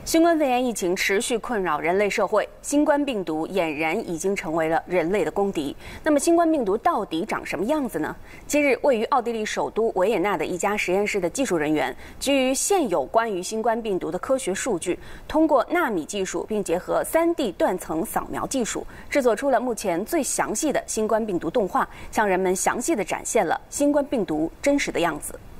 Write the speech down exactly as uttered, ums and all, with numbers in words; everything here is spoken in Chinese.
新冠肺炎疫情持续困扰人类社会，新冠病毒俨然已经成为了人类的公敌。那么，新冠病毒到底长什么样子呢？今日，位于奥地利首都维也纳的一家实验室的技术人员，基于现有关于新冠病毒的科学数据，通过纳米技术，并结合 三 D 断层扫描技术，制作出了目前最详细的新冠病毒动画，向人们详细地展现了新冠病毒真实的样子。